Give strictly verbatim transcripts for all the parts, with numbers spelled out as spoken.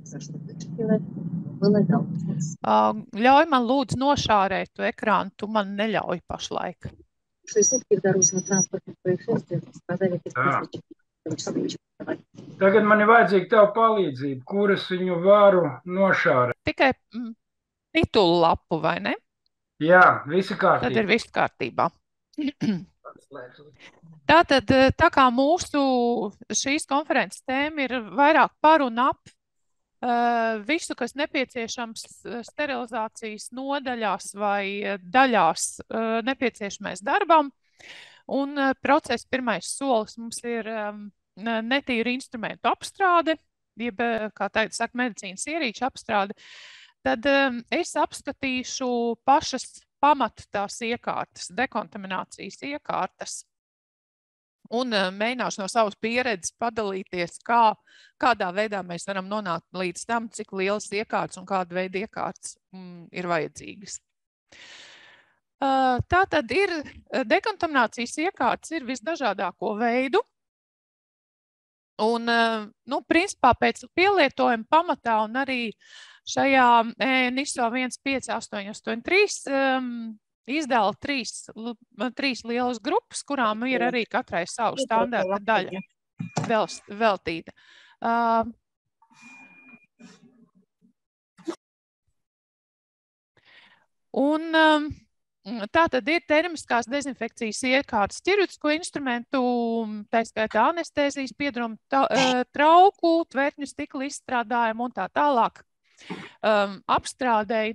Uh, ļauj man lūdzu nošārēt tu ekrānu, tu man neļauj pašlaik. Tagad man ir vajadzīga tev palīdzība, kuras viņu varu nošārēt. Tikai mm, titulu lapu, vai ne? Jā, visi kārtībā. Tad ir viss kārtībā. Tātad, tā kā mūsu šīs konferences tēma ir vairāk par un ap uh, visu, kas nepieciešams sterilizācijas nodaļās vai daļās uh, nepieciešamais darbam, un uh, procesa pirmais solis mums ir um, netīra instrumentu apstrāde, jeb, kā teikt, saka, medicīnas ierīču apstrāde, tad um, es apskatīšu pašas pamatu tās iekārtas, dekontaminācijas iekārtas, un uh, mēģināšu no savas pieredzes padalīties, kā, kādā veidā mēs varam nonākt līdz tam, cik lielas iekārtas un kāda veida iekārtas mm, ir vajadzīgas. Uh, tā tad ir, dekontaminācijas iekārtas ir visdažādāko veidu, un, uh, nu, principā pēc pielietojuma pamatā un arī šajā N I S O viens pieci astoņi astoņi trīs um, izdala trīs, trīs lielas grupas, kurām ir arī katrai savu standarta daļa vēl, veltīta. Uh, un um, tā tad ir termiskās dezinfekcijas iekārtas ķirurģisko instrumentu, tā skaitā anestēzijas piedarumu, trauku, tvertņu stikla izstrādājumu un tā tālāk um, apstrādēji.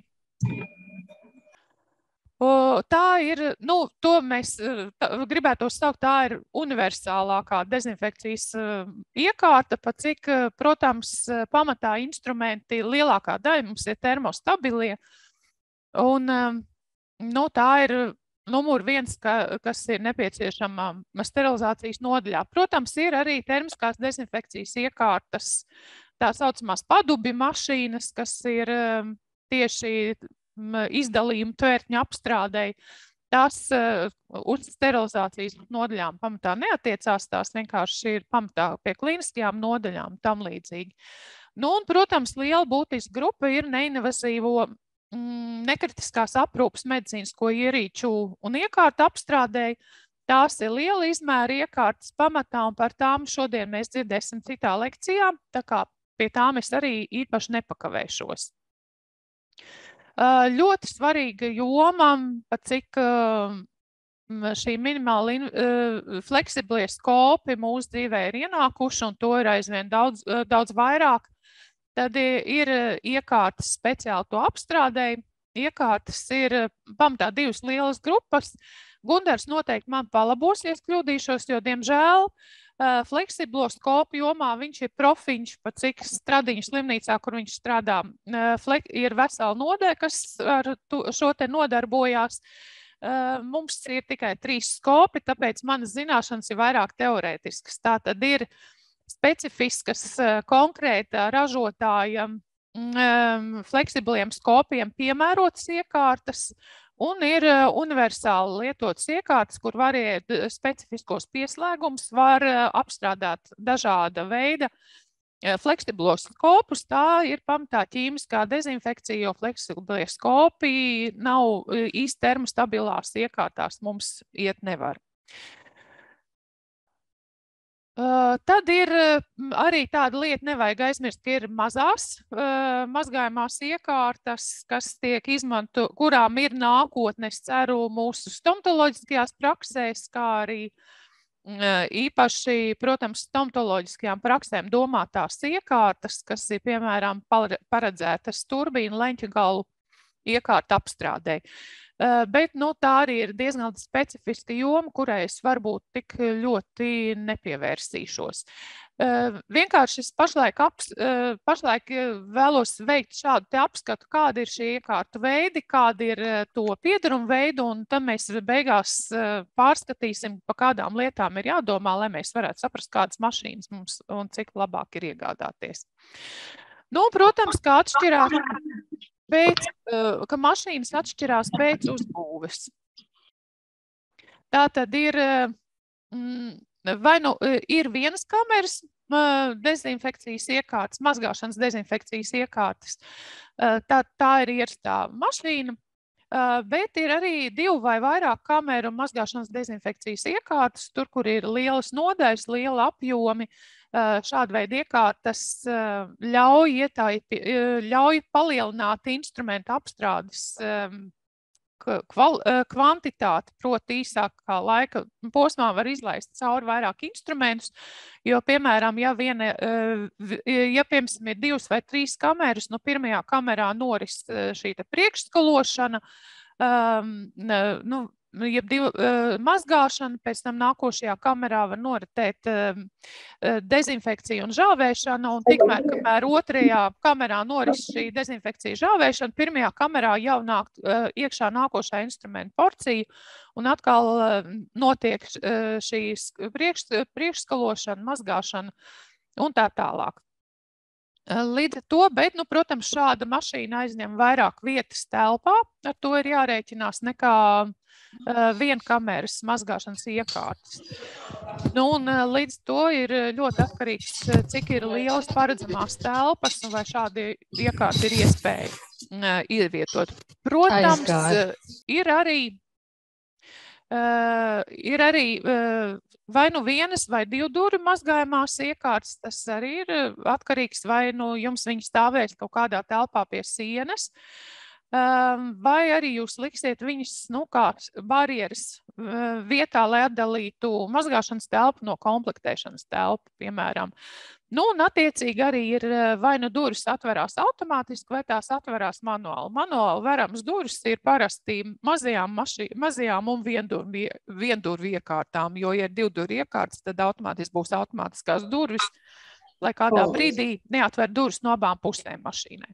O, tā ir, nu, to mēs tā, gribētu saukt, tā ir universālākā dezinfekcijas uh, iekārta, pa cik, uh, protams, pamatā instrumenti lielākā daļa mums ir termostabilie, un, um, nu, tā ir numur viens, ka, kas ir nepieciešama sterilizācijas nodaļā. Protams, ir arī termiskās dezinfekcijas iekārtas, tā saucamās padubi mašīnas, kas ir um, tieši izdalījumu tvērtņu apstrādēji. Tās uh, uz sterilizācijas nodaļām pamatā neatiecās, tās vienkārši ir pamatā pie klīniskajām nodaļām tam līdzīgi. Nu, un, protams, liela būtiska grupa ir neinvazīvo mm, nekritiskās aprūpes medicīnisko ierīču un iekārtu apstrādēji. Tās ir liela izmēra iekārtas pamatā, un par tām šodien mēs dzirdēsim citā lekcijā, tā kā pie tām es arī īpaši nepakavēšos. Uh, ļoti svarīga joma, pa cik uh, šī minimāli uh, fleksiblie skopi mūsu dzīvē ir ienākuši, un to ir aizvien daudz, uh, daudz vairāk, tad ir iekārtas speciāli to apstrādēji. Iekārtas ir pamatā divas lielas grupas. Gundars noteikti man palabos, ja es kļūdīšos, jo, diemžēl, Uh, fleksiblo skopu jomā viņš ir profiņš, pa cik Stradiņu slimnīcā, kur viņš strādā, uh, flek, ir vesela nodaļa, kas ar tu, šo te nodarbojās. Uh, mums ir tikai trīs skopi, tāpēc manas zināšanas ir vairāk teorētiskas. Tā tad ir specifiskas uh, konkrēta ražotāja um, fleksibliem skopiem piemērotas iekārtas, un ir universāli lietotas iekārtas, kur variēt specifiskos pieslēgumus, var apstrādāt dažāda veida fleksiblos skopus. Tā ir pamatā ķīmiskā dezinfekcija, jo fleksiblie skopi nav īsti termostabilās iekārtās, mums iet nevar. Uh, tad ir uh, arī tāda lieta, nevajag aizmirst, ka ir mazās, uh, mazgājumās iekārtas, kas tiek izmanto, kurām ir nākotne, es ceru, mūsu stomatoloģiskajās praksēs, kā arī uh, īpaši, protams, stomatoloģiskajām praksēm domātās iekārtas, kas ir, piemēram, paredzētas turbīnu leņķgalu iekārtu apstrādēji. Uh, bet, nu, tā arī ir diezgan specifiska joma, kurai es varbūt tik ļoti nepievērsīšos. Uh, vienkārši es pašlaik, aps, uh, pašlaik vēlos veikt šādu te apskatu, kāda ir šī iekārtu veidi, kāda ir uh, to piedarumu veidu, un tad mēs beigās uh, pārskatīsim, pa kādām lietām ir jādomā, lai mēs varētu saprast, kādas mašīnas mums un cik labāk ir iegādāties. Nu, protams, kā atšķirās pēc, ka mašīnas atšķirās pēc uzbūves. Tā tad ir, vai nu ir vienas kameras dezinfekcijas iekārtas, mazgāšanas dezinfekcijas iekārtas. Tā, tā ir ierastā mašīna, bet ir arī divu vai vairāk kameru mazgāšanas dezinfekcijas iekārtas, tur, kur ir lielas nodaļas, liela apjomi. Šāda veida iekārtas ļauj, ietaipi, ļauj palielināt instrumentu apstrādes Kval, kvantitāti, proti īsākā laika posmā var izlaist cauri vairāk instrumentus, jo, piemēram, ja, viena, ja piemēram ir divas vai trīs kameras, nu pirmajā kamerā noris šī te priekšskalošana, um, nu, jeb divu uh, mazgāšana, pēc tam nākošajā kamerā var noritēt uh, dezinfekcija un žāvēšana, un tikmēr, kamēr otrajā kamerā noris šī dezinfekcija žāvēšana, pirmajā kamerā jau nāk uh, iekšā nākošā instrumenta porcija, un atkal uh, notiek uh, šīs priekš, priekšskalošana, mazgāšana un tā tālāk. Līdz ar to, bet, nu, protams, šāda mašīna aizņem vairāk vietas telpā, ar to ir jārēķinās nekā uh, vienkameras mazgāšanas iekārtas. Nu, un uh, līdz to ir ļoti atkarīgs, cik ir lielas paredzamās telpas un vai šādi iekārti ir iespēja uh, ievietot. Protams, uh, ir arī, uh, ir arī uh, vai nu vienas vai divu duru mazgājumās iekārtas, tas arī ir atkarīgs, vai nu jums viņi stāvēs kaut kādā telpā pie sienas, vai arī jūs liksiet viņus, nu, kā barjeras vietā, lai atdalītu mazgāšanas telpu no komplektēšanas telpu, piemēram. Nu, un attiecīgi arī ir vai nu durvis atverās automātiski, vai tās atverās manuāli. Manuāli verams durvis ir parasti mazajām, maši, mazajām un viendurvi, viendurvi iekārtām, jo, ja ir divdurvi iekārtas, tad automātiski būs automātiskās durvis, lai kādā brīdī neatver durvis no abām pusēm mašīnai.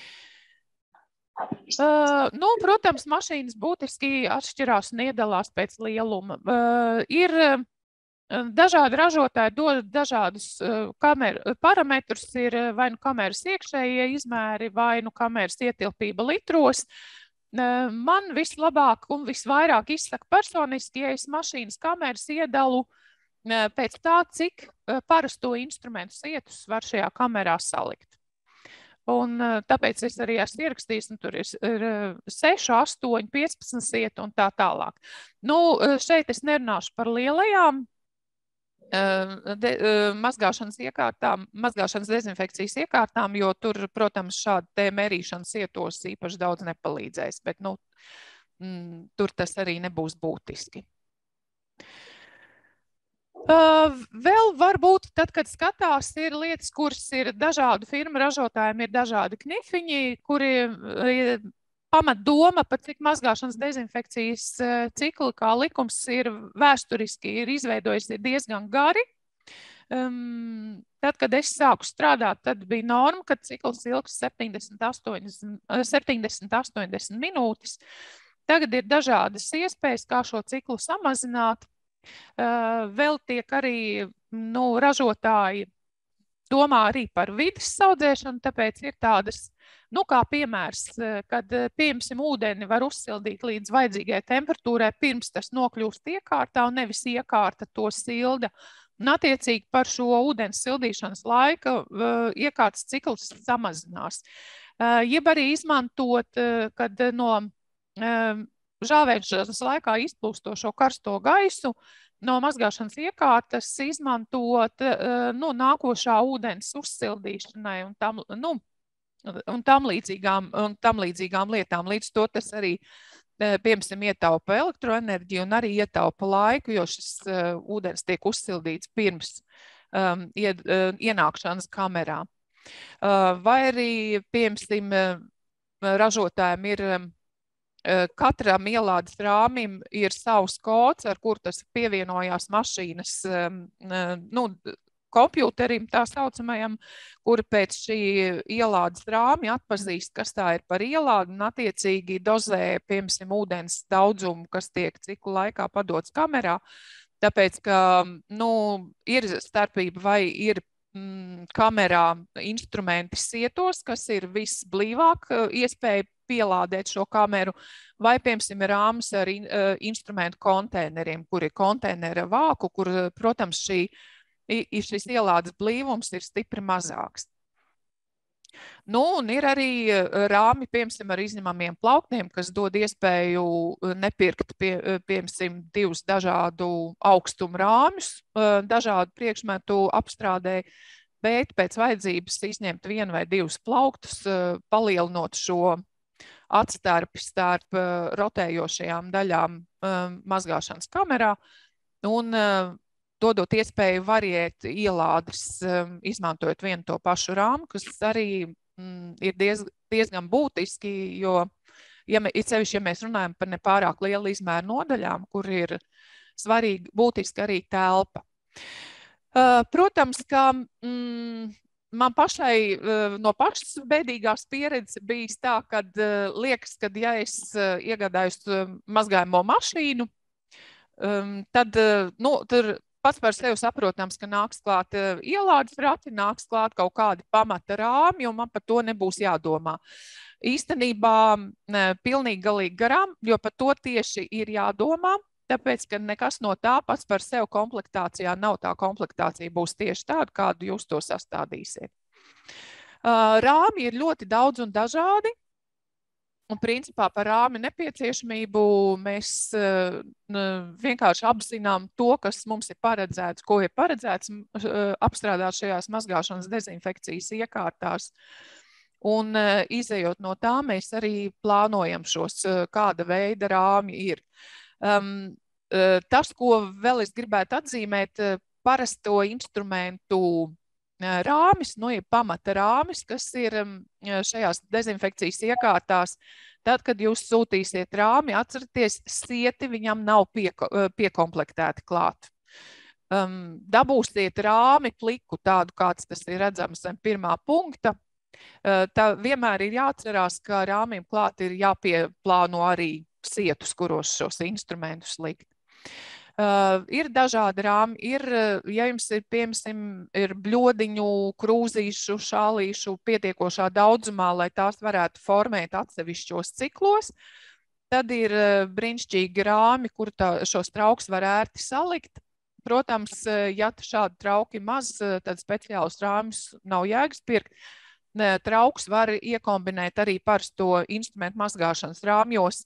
Uh, nu, protams, mašīnas būtiski atšķirās un iedalās pēc lieluma. Uh, ir dažādi ražotāji dod dažādus uh, kameru parametrus, ir vai nu kameras iekšējie izmēri, vai nu kameras ietilpība litros. Uh, man vislabāk un visvairāk izsaka personiski, ja es mašīnas kameras iedalu uh, pēc tā, cik uh, parasto instrumentu sietus var šajā kamerā salikt. Un tāpēc es arī esmu ierakstījis, un tur ir, ir seši, astoņi, piecpadsmit sietu un tā tālāk. Nu, šeit es nerunāšu par lielajām de, mazgāšanas iekārtām, mazgāšanas dezinfekcijas iekārtām, jo tur, protams, šāda te mērīšanas sietos īpaši daudz nepalīdzēs, bet, nu, m, tur tas arī nebūs būtiski. Uh, vēl varbūt tad, kad skatās, ir lietas, kuras ir dažādu firmu ražotājiem, ir dažādi knifiņi, kuri ir pamat doma, pat cik mazgāšanas dezinfekcijas cikli, kā likums ir vēsturiski, ir izveidojis diezgan gari. Um, tad, kad es sāku strādāt, tad bija norma, ka cikls ilgs septiņdesmit, astoņdesmit minūtes. Tagad ir dažādas iespējas, kā šo ciklu samazināt. Uh, vēl tiek arī, nu, ražotāji domā arī par vides saudzēšanu, tāpēc ir tādas, nu, kā piemērs, kad, piemēram, ūdeni var uzsildīt līdz vajadzīgai temperatūrai, pirms tas nokļūst iekārtā, un nevis iekārta to silda. Un attiecīgi par šo ūdens sildīšanas laika uh, iekārtas cikls samazinās. Uh, jeb arī izmantot, uh, kad no uh, žāvēšanas laikā izplūstošo karsto gaisu no mazgāšanas iekārtas izmantot nu, nākošā ūdens uzsildīšanai un tam, nu, un tam, līdzīgām, un tam līdzīgām lietām. Līdz to tas arī, piemēram, ietaupa elektroenerģiju un arī ietaupa laiku, jo šis uh, ūdens tiek uzsildīts pirms um, ied, uh, ienākšanas kamerā. Uh, vai arī, piemēram, ražotājiem ir um, katram ielādes rāmim ir savs kods, ar kur tas pievienojās mašīnas nu, kompjuterim, tā saucamajam, kuri pēc šī ielādes rāmi atpazīst, kas tā ir par ielādi un attiecīgi dozē, piemēram, ūdens daudzumu, kas tiek ciklu laikā padots kamerā. Tāpēc, ka nu, ir starpība vai ir mm, kamerā instrumenti sietos, kas ir visblīvāk iespēja pielādēt šo kameru, vai, piemēram, rāmas ar in, instrumentu konteineriem, kur ir konteinera vāku, kur, protams, šī, šis ielādes blīvums ir stipri mazāks. Nu, un ir arī rāmi, piemēram, ar izņemamiem plauktiem, kas dod iespēju nepirkt, pie, piemēram, divus dažādu augstumu rāmjus, dažādu priekšmetu apstrādē, bet pēc vajadzības izņemt vienu vai divus plauktus, palielinot šo atstarpi starp rotējošajām daļām mazgāšanas kamerā un dodot iespēju variēt ielādes, izmantojot vienu to pašu rāmu, kas arī mm, ir diez, diezgan būtiski, jo, ja, me, sevišķi, ja mēs runājam par nepārāk lielu izmēru nodaļām, kur ir svarīgi, būtiski arī telpa. Uh, protams, ka mm, man pašai uh, no pašas bēdīgās pieredzes bijis tā, kad uh, liekas, kad ja es uh, iegādājos uh, mazgājamo mašīnu, um, tad, uh, nu, tur pats par sevi saprotams, ka nāks klāt uh, ielādes rati, nāks klāt kaut kādi pamata rāmi, un man par to nebūs jādomā. Īstenībā ne, pilnīgi galīgi garām, jo par to tieši ir jādomā, tāpēc, ka nekas no tā pats par sevi komplektācijā nav, tā komplektācija būs tieši tāda, kādu jūs to sastādīsiet. Uh, rāmi ir ļoti daudz un dažādi. Un principā par rāmi nepieciešamību mēs uh, vienkārši apzinām to, kas mums ir paredzēts, ko ir paredzēts uh, apstrādāt šajās mazgāšanas dezinfekcijas iekārtās. Un uh, izejot no tā, mēs arī plānojam šos, uh, kāda veida rāmi ir. Um, uh, tas, ko vēl es gribētu atzīmēt, uh, parasto instrumentu uh, rāmis, nu, ir pamata rāmis, kas ir um, šajās dezinfekcijas iekārtās. Tad, kad jūs sūtīsiet rāmi, atcerieties, sieti viņam nav pieko, piekomplektēti klāt. Um, dabūsiet rāmi pliku, tādu, kāds tas ir redzams zem pirmā punkta. Uh, tā vienmēr ir jāatcerās, ka rāmiem klāt ir jāpieplāno arī sietus, kuros šos instrumentus likt. Uh, ir dažādi rāmi, ir, ja jums ir, piemēram, ir bļodiņu, krūzīšu, šālīšu pietiekošā daudzumā, lai tās varētu formēt atsevišķos ciklos, tad ir brīnišķīgi rāmi, kur tā, šos trauks var ērti salikt. Protams, ja šādi trauki maz, tad speciālus rāmis nav jēgas pirkt. Trauks var iekombinēt arī parasto instrumentu mazgāšanas rāmjos,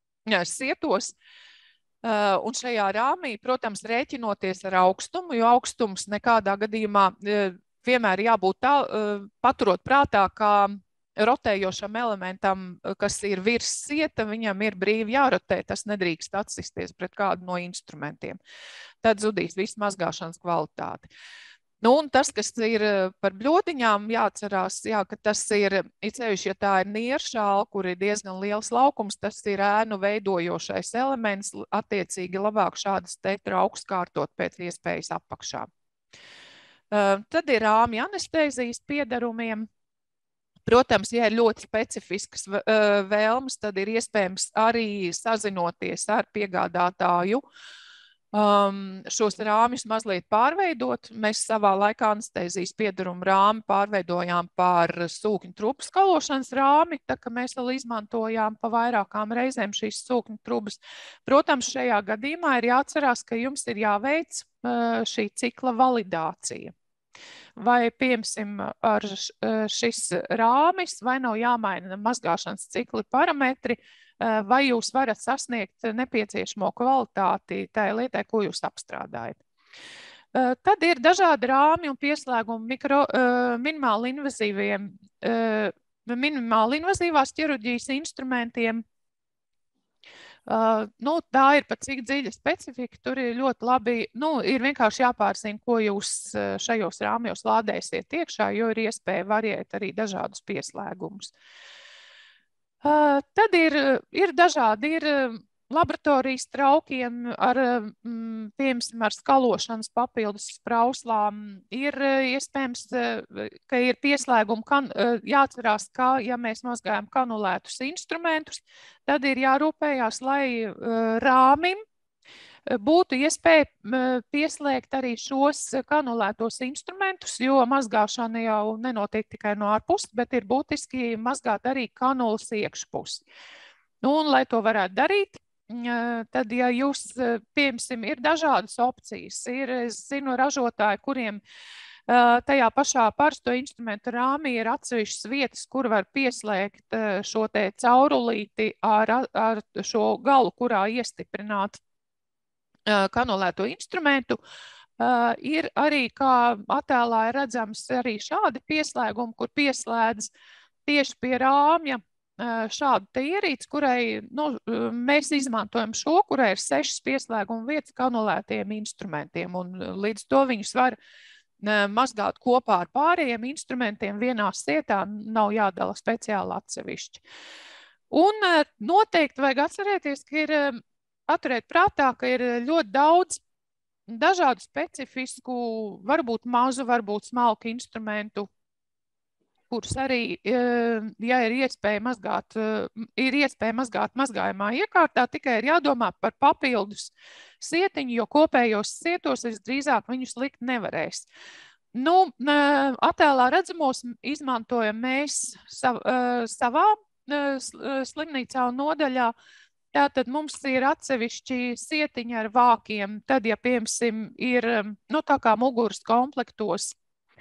sietos. Uh, un šajā rāmī, protams, rēķinoties ar augstumu, jo augstums nekādā gadījumā uh, vienmēr jābūt tā, uh, paturot prātā, kā rotējošam elementam, kas ir virs sieta, viņam ir brīvi jārotē, tas nedrīkst atsisties pret kādu no instrumentiem. Tad zudīs viss mazgāšanas kvalitāte. Nu, un tas, kas ir par bļodiņām, jāatcerās, jā, ka tas ir, it sevišķi, ja tā ir nieršāla, kur ir diezgan liels laukums, tas ir ēnu veidojošais elements, attiecīgi labāk šādas te trauks kārtot pēc iespējas apakšā. Uh, tad ir rāmi anestēzijas piedarumiem. Protams, ja ir ļoti specifiskas uh, vēlmes, tad ir iespējams arī sazinoties ar piegādātāju, Um, šos rāmjus mazliet pārveidot. Mēs savā laikā anestēzijas piedarumu rāmi pārveidojām par sūkņu trupu skalošanas rāmi, tā ka mēs vēl izmantojām pa vairākām reizēm šīs sūkņu trubas. Protams, šajā gadījumā ir jāatcerās, ka jums ir jāveic uh, šī cikla validācija. Vai, piemēram, ar šis rāmis, vai nav jāmaina mazgāšanas cikli parametri, vai jūs varat sasniegt nepieciešamo kvalitāti tajā lietai, ko jūs apstrādājat. Tad ir dažādi rāmi un pieslēgumi mikro, minimāli invazīviem, minimāli invazīvās ķirurģijas instrumentiem. Nu, tā ir pat cik dziļa specifika, tur ir ļoti labi, nu, ir vienkārši jāpārzina, ko jūs šajos rāmjos lādēsiet iekšā, jo ir iespēja variēt arī dažādus pieslēgumus. Uh, tad ir, ir dažādi, ir laboratorijas traukiem ar, mm, piemēram, ar skalošanas papildus sprauslām. Ir iespējams, ka ir pieslēgumi, kan, jāatcerās, ka, ja mēs mazgājam kanulētus instrumentus, tad ir jārūpējās, lai uh, rāmim būtu iespēja pieslēgt arī šos kanulētos instrumentus, jo mazgāšana jau nenotiek tikai no ārpuses, bet ir būtiski mazgāt arī kanulas iekšpusi. Nu, un, lai to varētu darīt, tad, ja jūs, piemēram, ir dažādas opcijas, ir, es zinu, ražotāji, kuriem tajā pašā parasto instrumentu rāmī ir atsevišķas vietas, kur var pieslēgt šo te caurulīti ar, ar šo galu, kurā iestiprināt kanulēto instrumentu. Ir arī, kā attēlā ir redzams, arī šādi pieslēgumi, kur pieslēdz tieši pie rāmja šādu te ierīci, kurai nu, mēs izmantojam šo, kurai ir sešas pieslēguma vietas kanulētiem instrumentiem, un līdz to viņus var mazgāt kopā ar pārējiem instrumentiem vienā sietā, nav jādala speciāli atsevišķi. Un noteikti vajag atcerēties, ka ir, paturēt prātā, ka ir ļoti daudz dažādu specifisku, varbūt mazu, varbūt smalku instrumentu, kurus arī, ja ir iespēja mazgāt, ir iespēja mazgāt mazgājumā iekārtā, tikai ir jādomā par papildus sietiņu, jo kopējos sietos visdrīzāk viņus likt nevarēs. Nu, attēlā redzamos izmantojam mēs sav, savā slimnīcā un nodaļā. Tātad mums ir atsevišķi sietiņi ar vākiem, tad, ja, piemēram, ir, nu, tā kā muguras komplektos,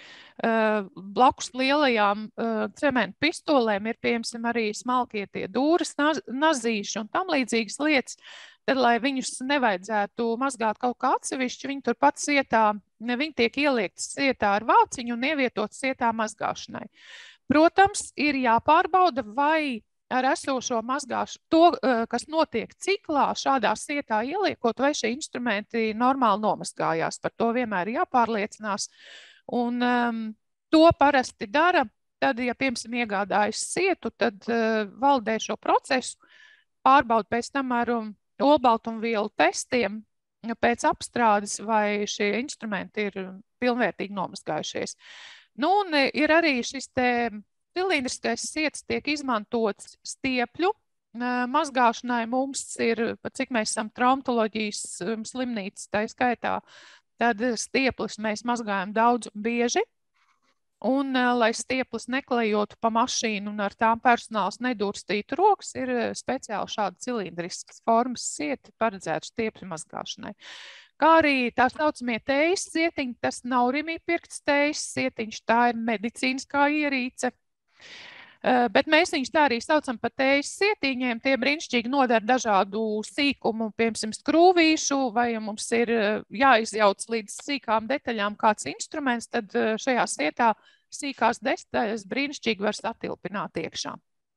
blakus lielajām cementu pistolēm ir, piemēram, arī smalkie tie dūras, nazīši un tam līdzīgas lietas, tad, lai viņus nevajadzētu mazgāt kaut kā atsevišķi, viņi turpat sietā, viņi tiek ieliektas sietā ar vāciņu un ievietot sietā mazgāšanai. Protams, ir jāpārbauda, vai ar esošo mazgāšanu, to, kas notiek ciklā, šādā sietā ieliekot, vai šie instrumenti normāli nomazgājās. Par to vienmēr jāpārliecinās. Un um, to parasti dara, tad, ja, piemēram, iegādājas sietu, tad uh, valdē šo procesu, pārbauda pēc tam ar um, olbaltumvielu testiem, pēc apstrādes, vai šie instrumenti ir pilnvērtīgi nomazgājušies. Nu, un ir arī šis te cilindriskais sietas tiek izmantots stiepļu uh, mazgāšanai. Mums ir, cik mēs esam traumatoloģijas um, slimnīcas, tā skaitā, tad stieplis mēs mazgājam daudz un bieži, un, lai stieplis neklejotu pa mašīnu un ar tām personāls nedurstītu rokas, ir speciāli šādi cilindriskas formas sieti paredzēti stiepļu mazgāšanai. Kā arī tā saucamie tējas sietiņi, tas nav rimī pirkts tējas sietiņš, tā ir medicīniskā ierīce. Bet mēs viņus tā arī saucam par tējas sietiņiem, tie brīnišķīgi nodara dažādu sīkumu, piemēram, skrūvīšu, vai mums ir jāizjauc līdz sīkām detaļām kāds instruments, tad šajā sietā sīkās detaļas brīnišķīgi var satilpināt iekšā.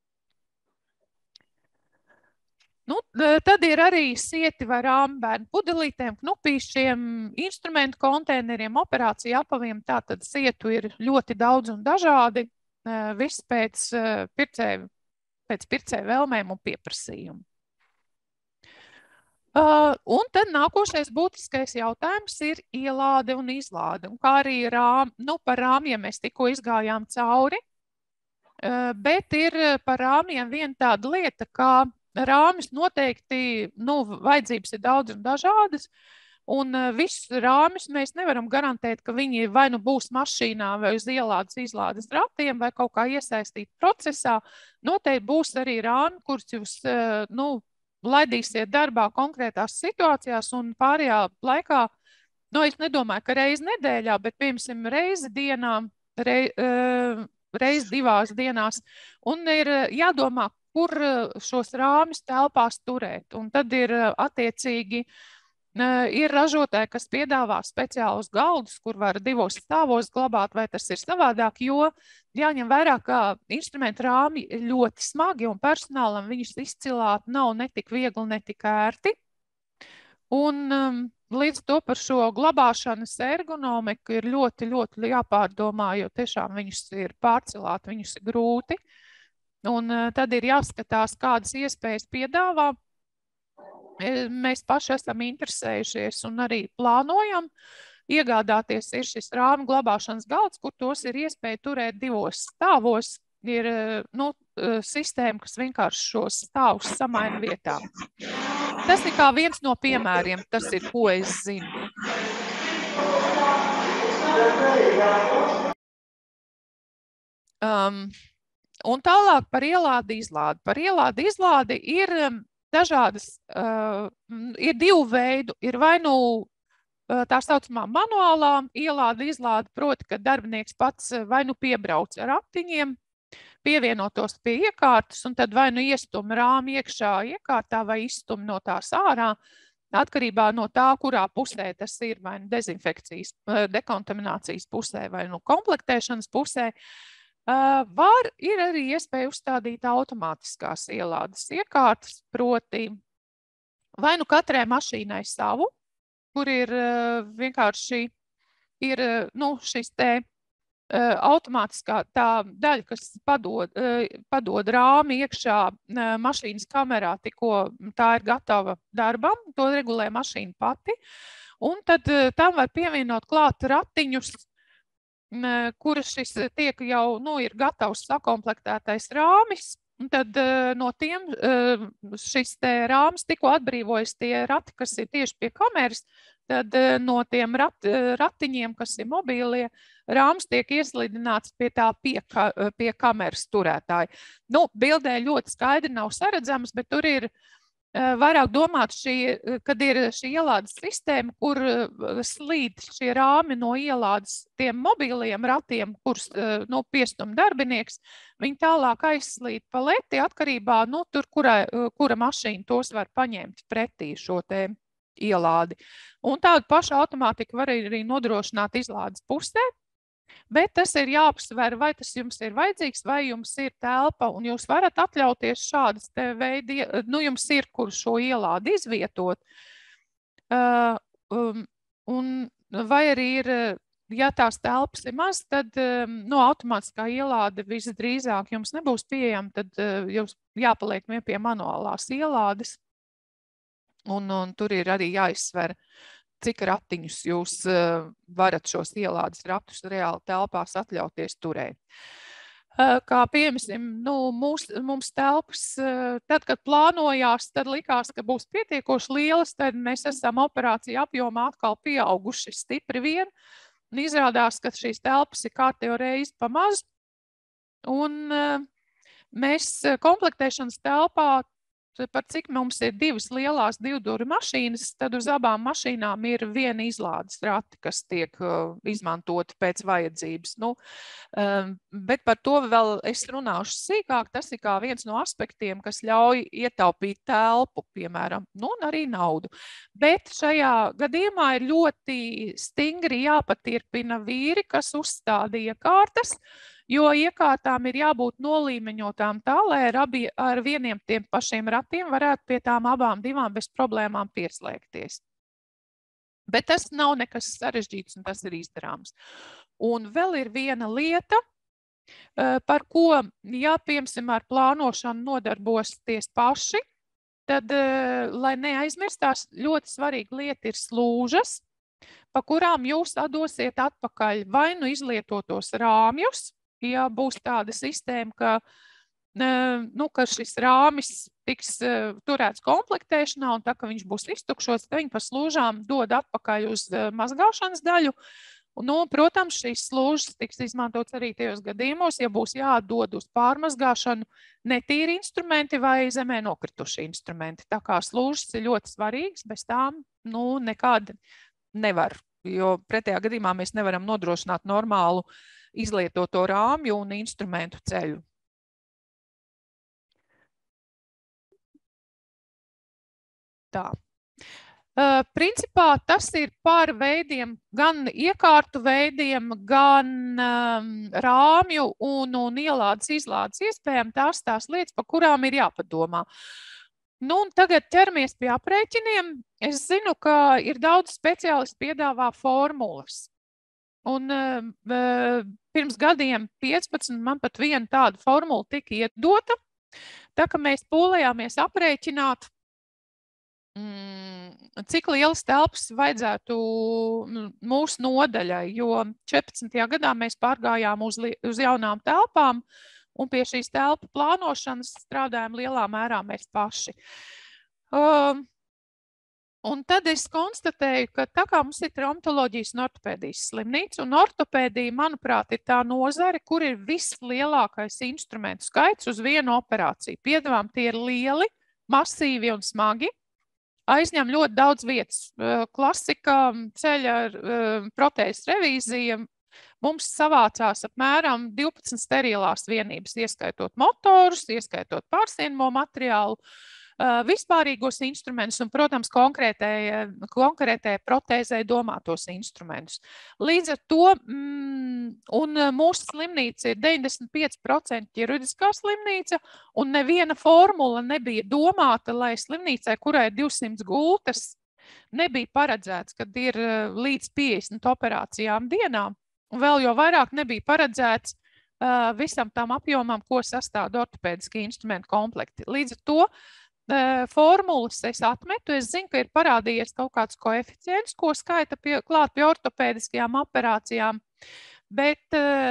Nu, tad ir arī sieti vai rāmi bērnu pudelītēm, knupīšiem, instrumentu konteineriem, operāciju apaviem, tātad sietu ir ļoti daudz un dažādi. Viss pēc pircēju, pēc pircēju vēlmēm un pieprasījumu. Uh, un tad nākošais būtiskais jautājums ir ielāde un izlāde. Un kā arī rām, nu, par rāmjiem mēs tikko izgājām cauri, uh, bet ir par rāmjiem viena tāda lieta, kā rāmis noteikti, nu, vajadzības ir daudz un dažādas, un visus rāmis mēs nevaram garantēt, ka viņi vai nu būs mašīnā vai uz ielādes izlādes ratiem vai kaut kā iesaistīt procesā. Noteikti būs arī rāmi, kurus jūs, nu, laidīsiet darbā konkrētās situācijās un pārējā laikā, nu, es nedomāju, ka reizi nedēļā, bet, piemēram, reizi dienā, rei, reizi divās dienās, un ir jādomā, kur šos rāmis telpās turēt, un tad ir attiecīgi ir ražotāji, kas piedāvā speciālus galdus, kur var divos stāvos glabāt, vai tas ir savādāk, jo jāņem vērā, ka instrumentu rāmi ir ļoti smagi un personālam viņus izcilāt nav netik viegli, netik ērti. Un um, līdz to par šo glabāšanas ergonomiku ir ļoti, ļoti jāpārdomā, jo tiešām viņus ir pārcilāt, viņus ir grūti. Un uh, tad ir jāskatās, kādas iespējas piedāvā. Mēs paši esam interesējušies un arī plānojam iegādāties ir šis rāmu glabāšanas galds, kur tos ir iespēja turēt divos stāvos. Ir, nu, sistēma, kas vienkārši šos stāvus samaina vietām. Tas ir kā viens no piemēriem, tas ir, ko es zinu. Um, un tālāk par ielādi izlādi. Par ielādi izlādi ir dažādas, uh, ir divu veidu. Ir vai nu uh, tā saucamā manuālā ielādi izlādi, proti, ka darbinieks pats vai nu piebrauc ar ratiņiem, pievienotos pie iekārtas, un tad vai nu iestum rāmi iekšā iekārtā vai izstum no tās ārā, atkarībā no tā, kurā pusē tas ir, vai nu dezinfekcijas, dekontaminācijas pusē, vai nu komplektēšanas pusē. Uh, var, ir arī iespēja uzstādīt automātiskās ielādes iekārtas, proti vai nu katrai mašīnai savu, kur ir uh, vienkārši ir, uh, nu, šis te uh, automātiskā tā daļa, kas padod, uh, padod rāmi iekšā uh, mašīnas kamerā, tikko tā ir gatava darbam, to regulē mašīna pati, un tad uh, tam var pievienot klāt ratiņus, kuras šis tiek jau, nu, ir gatavs sakomplektētais rāmis, un tad uh, no tiem uh, šis te rāmis tikko atbrīvojas tie rati, kas ir tieši pie kameras, tad uh, no tiem rat, uh, ratiņiem, kas ir mobīlie, rāmis tiek ieslidināts pie tā pie, ka, pie kameras turētāja. Nu, bildē ļoti skaidri nav saredzams, bet tur ir vairāk domāt, šī, kad ir šī ielādes sistēma, kur slīd šie rāmi no ielādes tiem mobiliem ratiem, kurus nu, piestum darbinieks, viņi tālāk aizslīd pa leti atkarībā, nu, tur, kura, kura mašīna tos var paņemt pretī šo te ielādi. Un tādu pašu automātiku var arī nodrošināt izlādes pusē, bet tas ir jāapsver, vai tas jums ir vajadzīgs, vai jums ir telpa, un jūs varat atļauties šādas te veidi, nu, jums ir, kur šo ielādi izvietot. Uh, um, un vai arī ir, ja tās telpas ir maz, tad um, no automātiskā ielāde visdrīzāk jums nebūs pieejama, tad uh, jums jāpaliek vien pie manuālās ielādes, un, un tur ir arī jāizsver, cik ratiņus jūs uh, varat šos ielādes ratus reāli telpās atļauties turēt. Uh, kā piemēram, nu, mūs, mums telpas, uh, tad, kad plānojās, tad likās, ka būs pietiekoši lielas, tad mēs esam operācija apjomā atkal pieauguši stipri vien, un izrādās, ka šīs telpas ir kārtējo reizi pa maz, un uh, mēs komplektēšanas telpā, par cik mums ir divas lielās divduru mašīnas, tad uz abām mašīnām ir viena izlādes rati, kas tiek uh, izmantoti pēc vajadzības. Nu, um, bet par to vēl es runāšu sīkāk. Tas ir kā viens no aspektiem, kas ļauj ietaupīt telpu, piemēram, nu, un arī naudu. Bet šajā gadījumā ir ļoti stingri jāpatirpina vīri, kas uzstādīja kārtas, jo iekārtām ir jābūt nolīmeņotām tā, lai ar, abi, ar vieniem tiem pašiem ratiem varētu pie tām abām divām bez problēmām pieslēgties. Bet tas nav nekas sarežģīts, un tas ir izdarāms. Un vēl ir viena lieta, par ko, ja, piemēram, ar plānošanu nodarbosties paši, tad, lai neaizmirstās, ļoti svarīga lieta ir slūžas, pa kurām jūs atdosiet atpakaļ vai nu izlietotos rāmjus, ja būs tāda sistēma, ka, nu, ka šis rāmis tiks turēts komplektēšanā, un tā, ka viņš būs iztukšots, tad viņi pa slūžām dod atpakaļ uz mazgāšanas daļu. Un, nu, protams, šīs slūžas tiks izmantots arī tajos gadījumos, ja būs jāatdod uz pārmazgāšanu netīri instrumenti vai zemē nokrituši instrumenti. Tā kā slūžas ir ļoti svarīgas, bez tām, nu, nekādi nevar, jo pretējā gadījumā mēs nevaram nodrošināt normālu izlietoto rāmju un instrumentu ceļu. Tā. Uh, principā tas ir par veidiem, gan iekārtu veidiem, gan um, rāmju un, un ielādes izlādes iespējām, tās tās lietas, par kurām ir jāpadomā. Nu, un tagad ķeramies pie aprēķiniem. Es zinu, ka ir daudz speciālisti piedāvā formulas. Un uh, pirms gadiem piecpadsmit man pat viena tāda formula tika iedota, tā ka mēs pūlējāmies aprēķināt, mm, cik lielas telpas vajadzētu mūsu nodaļai, jo četrpadsmitajā gadā mēs pārgājām uz, uz jaunām telpām, un pie šīs telpu plānošanas strādājam lielā mērā mēs paši. Um, Un tad es konstatēju, ka tā kā mums ir traumatoloģijas un ortopēdijas slimnīca, un ortopēdija, manuprāt, ir tā nozare, kur ir vislielākais instrumentu skaits uz vienu operāciju. Piedāvām tie ir lieli, masīvi un smagi, aizņem ļoti daudz vietas. Klasika, ceļa protēzes revīzija, mums savācās apmēram divpadsmit sterilās vienības, ieskaitot motorus, ieskaitot pārsienamo materiālu, vispārīgos instrumentus un, protams, konkrētē protēzē domātos instrumentus. Līdz ar to, mm, un mūsu slimnīca ir deviņdesmit pieci procenti ķirurģiskā slimnīca, un neviena formula nebija domāta, lai slimnīcai, kurai ir divsimt gultas, nebija paredzēts, kad ir līdz piecdesmit operācijām dienām, un vēl jau vairāk nebija paredzēts uh, visam tam apjomam, ko sastāv ortopēdiski instrumentu komplekti. Līdz ar to formulas es atmetu, es zinu, ka ir parādījies kaut kāds koeficients, ko skaita pie, klāt pie ortopēdiskajām operācijām, bet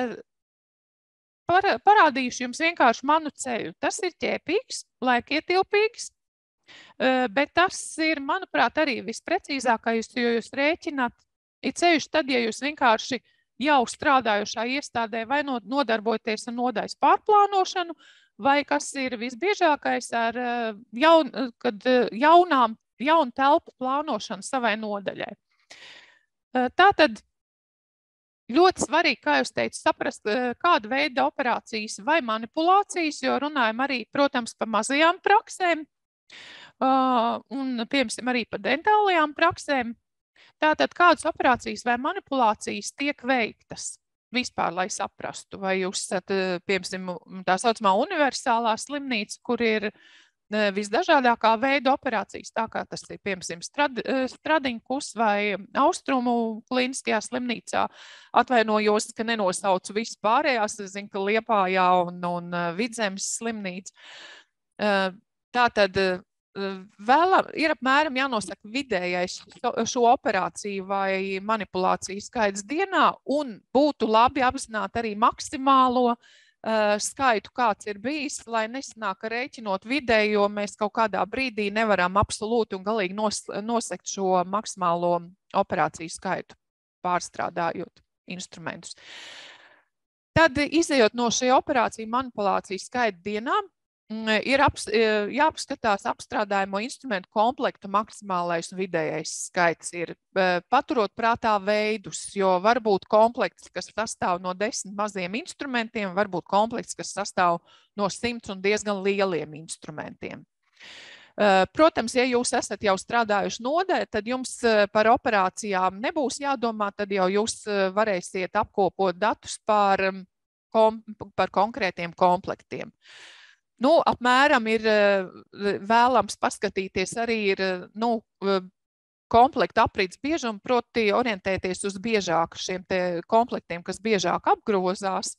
par, parādījuši jums vienkārši manu ceļu. Tas ir ķēpīgs, laikietilpīgs, bet tas ir, manuprāt, arī visprecīzākais, jo jūs rēķināt, ir ceļš tad, ja jūs vienkārši jau strādājušā iestādē vai nodarbojaties ar nodaļas pārplānošanu, vai kas ir visbiežākais ar jaun, kad jaunām, jaunu telpu plānošanu savai nodaļai. Tātad ļoti svarīgi, kā jūs teicu, saprast, kāda veida operācijas vai manipulācijas, jo runājam arī, protams, par mazajām praksēm un, piemēram, arī par dentālajām praksēm. Tātad kādas operācijas vai manipulācijas tiek veiktas? Vispār, lai saprastu, vai jūs esat, piemēram, tā saucamā universālā slimnīca, kur ir visdažādākā veida operācijas, tā kā tas ir, piemēram, strad, Stradiņkus vai Austrumu klīniskajā slimnīcā. Atvainojos, ka nenosaucu visu pārējās, es zinu, ka Liepājā un, un Vidzemes slimnīca. Tātad vēl ir apmēram jānosaka vidējais šo operāciju vai manipulāciju skaits dienā, un būtu labi apzināt arī maksimālo uh, skaitu, kāds ir bijis, lai nesanāk rēķinot vidējo, mēs kaut kādā brīdī nevaram absolūti un galīgi nos, nosekt šo maksimālo operāciju skaitu, pārstrādājot instrumentus. Tad, izejot no šī operācija manipulācijas skaita dienām, ir aps, jāapskatās apstrādājumu instrumentu komplektu maksimālais un vidējais skaits. Ir paturot prātā veidus, jo var būt komplekts, kas sastāv no desmit maziem instrumentiem, var būt komplekts, kas sastāv no simts un diezgan lieliem instrumentiem. Protams, ja jūs esat jau strādājuši nodē, tad jums par operācijām nebūs jādomā, tad jau jūs varēsiet apkopot datus par, kom, par konkrētiem komplektiem. Nu, apmēram ir vēlams paskatīties arī ir, nu, komplekta aprīts biežumu, proti orientēties uz biežāk šiem te komplektiem, kas biežāk apgrozās.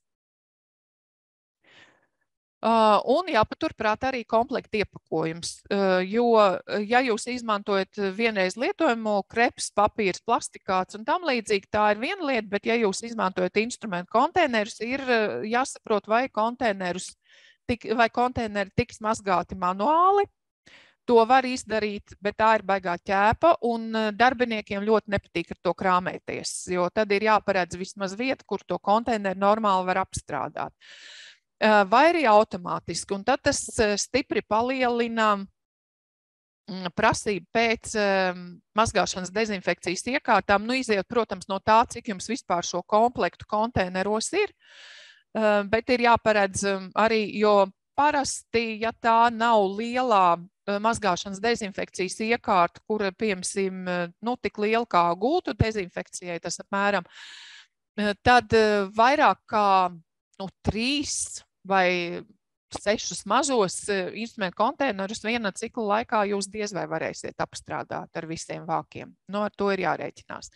Un jāpaturprāt arī komplekta iepakojums, jo, ja jūs izmantojat vienreiz lietojumu kreps, papīrs, plastikāts un tam līdzīgi, tā ir viena lieta, bet ja jūs izmantojat instrumentu konteinerus, ir jāsaprot, vai konteinerus vai konteineri tiks mazgāti manuāli. To var izdarīt, bet tā ir baigā ķēpa, un darbiniekiem ļoti nepatīk ar to krāmēties, jo tad ir jāparedz vismaz vieta, kur to konteineru normāli var apstrādāt. Vai arī automātiski, un tad tas stipri palielina prasību pēc mazgāšanas dezinfekcijas iekārtām, nu izejot, protams, no tā, cik jums vispār šo komplektu konteineros ir, bet ir jāparedz arī, jo parasti, ja tā nav lielā mazgāšanas dezinfekcijas iekārta, kur, piemēram, nu, tik liela kā gultu dezinfekcijai, tas apmēram, tad vairāk kā nu, trīs vai sešus mazos instrumentu konteinerus viena cikla laikā jūs diez vai varēsiet apstrādāt ar visiem vākiem. Nu, ar to ir jārēķinās.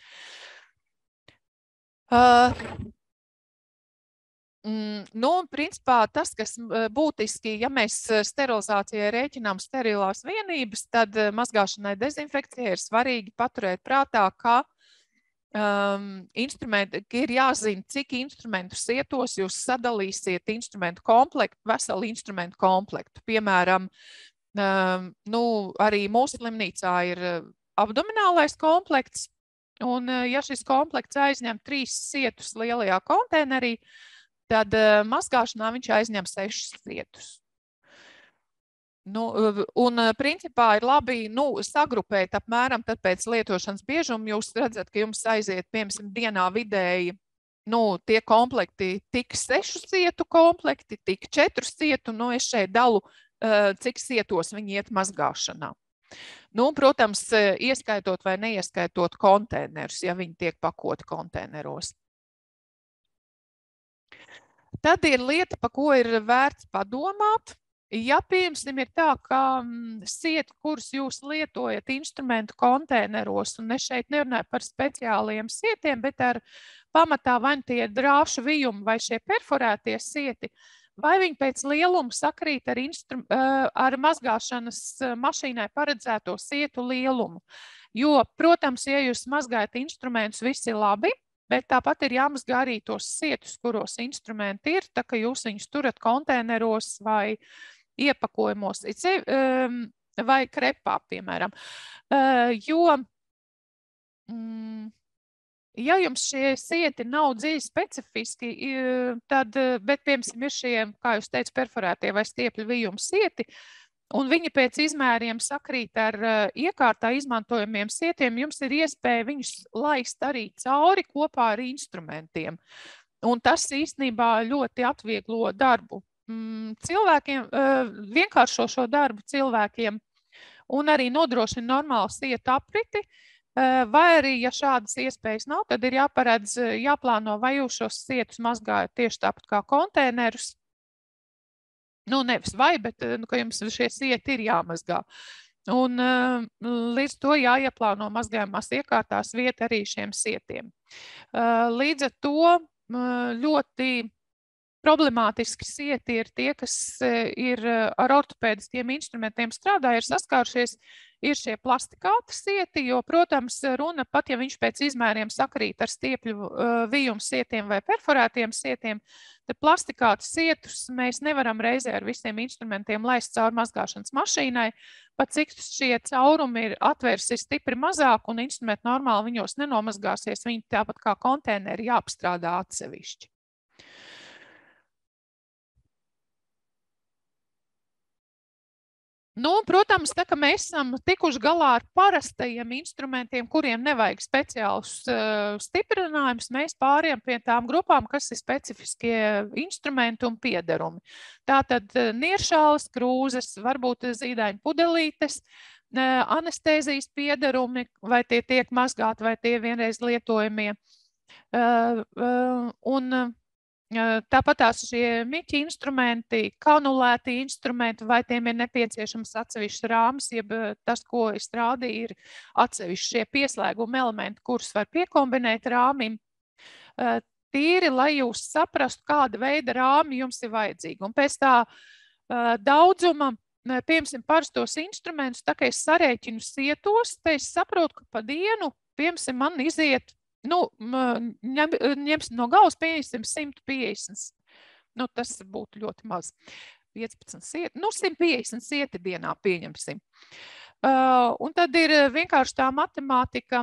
Uh, Nu, principā tas, kas būtiski, ja mēs sterilizācijai rēķinām sterilās vienības, tad mazgāšanai dezinfekcijai ir svarīgi paturēt prātā, ka Um, instrumenti, ir jāzina, cik instrumentu sietos jūs sadalīsiet instrumentu komplektu, veselu instrumentu komplektu. Piemēram, um, nu, arī mūsu slimnīcā ir abdominālais komplekts, un ja šis komplekts aizņem trīs sietus lielajā konteinerī, tad uh, mazgāšanā viņš aizņem sešas sietus. Nu, un principā ir labi nu, sagrupēt apmēram tad pēc lietošanas biežuma. Jūs redzat, ka jums aiziet, piemēram, dienā vidēji nu, tie komplekti tik sešu sietu komplekti, tik četru sietu. Nu, es šeit dalu, cik sietos viņi iet mazgāšanā. Nu, protams, ieskaitot vai neieskaitot konteinerus, ja viņi tiek pakoti konteineros. Tad ir lieta, pa ko ir vērts padomāt. Ja, piemēram, ir tā, ka sieti, kurus jūs lietojat instrumentu konteineros, un es šeit nerunāju par speciāliem sietiem, bet ar pamatā vai tie drāšu vijumi vai šie perforētie sieti, vai viņi pēc lieluma sakrīt ar, instru, ar mazgāšanas mašīnai paredzēto sietu lielumu. Jo, protams, ja jūs mazgājat instrumentus, visi labi, bet tāpat ir jāmazgā arī tos sietus, kuros instrumenti ir, tā ka jūs viņus turat konteineros vai iepakojumos vai krepā, piemēram. Jo, ja jums šie sieti nav dziļi specifiski, tad, bet, piemēram, ir šie, kā jūs teicu, perforētie vai stiepļu vijuma sieti, un viņi pēc izmēriem sakrīt ar iekārtā izmantojamiem sietiem, jums ir iespēja viņus laist arī cauri kopā ar instrumentiem. Un tas īstenībā ļoti atvieglo darbu cilvēkiem, vienkāršo šo darbu cilvēkiem un arī nodrošina normālu sietu apriti, vai arī, ja šādas iespējas nav, tad ir jāparedz, jāplāno, vai jūs šos sietus mazgājat tieši tāpat kā konteinerus. Nu, nevis vai, bet nu, ka jums šie sieti ir jāmazgā. Un līdz to jāieplāno mazgājumās iekārtās vieta arī šiem sietiem. Līdz ar to ļoti problemātiski sieti ir tie, kas ir ar ortopēdiskiem instrumentiem strādā, ir saskārušies, ir šie plastikāti sieti, jo, protams, runa pat, ja viņš pēc izmēriem sakrīt ar stiepļu vijumu sietiem vai perforētiem sietiem, tad plastikāti sietus mēs nevaram reizē ar visiem instrumentiem laist cauri mazgāšanas mašīnai, pat cik šie caurumi ir atvērsi stipri mazāk un instrumenti normāli viņos nenomazgāsies, viņi tāpat kā konteineri jāapstrādā atsevišķi. Nu, protams, tā, ka mēs esam tikuši galā ar parastajiem instrumentiem, kuriem nevajag speciālus uh, stiprinājumus, mēs pāriem pie tām grupām, kas ir specifiskie instrumenti un piederumi. Tātad uh, nieršāles, krūzes, varbūt zīdaiņu pudelītes, uh, anestēzijas piederumi, vai tie tiek mazgāti, vai tie vienreiz lietojamie. Uh, uh, un, uh, Tāpat tās šie miķi instrumenti, kanulēti instrumenti, vai tiem ir nepieciešams atsevišķs rāms, jeb tas, ko es rādīju, ir atsevišķi šie pieslēguma elementi, kurus var piekombinēt rāmim. Tīri, lai jūs saprastu, kāda veida rāmi jums ir vajadzīgi. Un pēc tā daudzuma, piemēram, parastos instrumentus, tā kā es sarēķinu sietos, te es saprotu, ka pa dienu, piemēram, man iziet Nu, ņem, ņemsim no galvas, pieņemsim simt piecdesmit. Nu, tas būtu ļoti maz. piecpadsmit sieti, nu, simt piecdesmit sieti dienā pieņemsim. Uh, un tad ir vienkārši tā matemātika.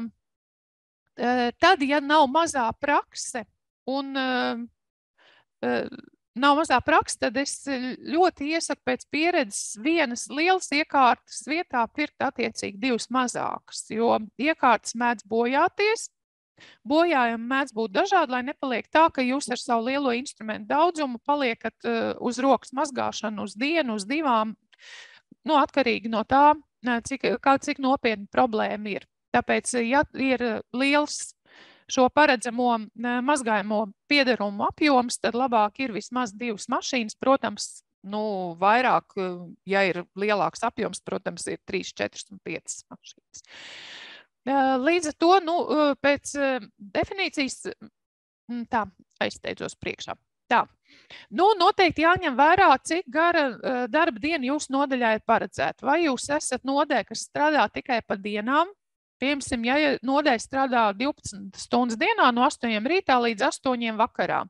Uh, tad, ja nav mazā prakse un uh, uh, nav mazā prakse, tad es ļoti iesaku pēc pieredzes vienas lielas iekārtas vietā pirkt attiecīgi divas mazākas, jo iekārtas mēdz bojāties. Bojājumi mēdz būt dažādi, lai nepaliek tā, ka jūs ar savu lielo instrumentu daudzumu paliekat uh, uz rokas mazgāšanu uz dienu, uz divām, nu, atkarīgi no tā, cik, kā, cik nopietna problēma ir. Tāpēc, ja ir liels šo paredzamo mazgājumo piederumu apjoms, tad labāk ir vismaz divas mašīnas, protams, nu, vairāk, ja ir lielāks apjoms, protams, ir trīs, četras un piecas mašīnas. Līdz ar to, nu, pēc definīcijas, tā, aizsteidzos priekšā. Tā, nu, noteikti jāņem vērā, cik gara darba diena jūsu nodaļā ir paredzēta. Vai jūs esat nodaļa, kas strādā tikai pa dienām, piemēram, ja nodaļa strādā divpadsmit stundas dienā no astoņiem rītā līdz astoņiem vakarā.